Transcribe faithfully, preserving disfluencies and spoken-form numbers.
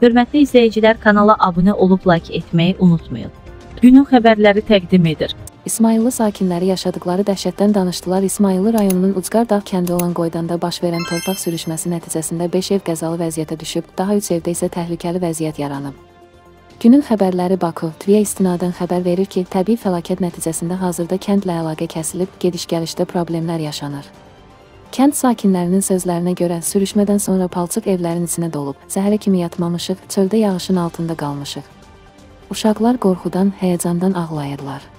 Hörmətli izləyicilər, kanala abunə olub like etməyi unutmayın. Günün xəbərləri təqdim edir. İsmayıllı sakinləri yaşadıkları dəhşətdən danışdılar. İsmayıllı rayonunun Ucqar Dağ kəndi olan Qoydanda baş verən torpaq sürüşməsi nəticəsində beş ev qəzalı vəziyyətə düşüb, daha üç evdə isə təhlükəli vəziyyət yaranıb. Günün xəbərləri Baku T V-yə istinadən xəbər verir ki, təbii fəlakət nəticəsində hazırda kəndlə əlaqə kəsilib, gediş-gəlişdə problemlər yaşanır. Kənd sakinlərinin sözlərinə görə sürüşmədən sonra palçıq evlərin içinə dolub, zəhərə kimi yatmamışıq, çöldə yağışın altında qalmışıq. Uşaqlar qorxudan, həyəcandan ağlayırlar.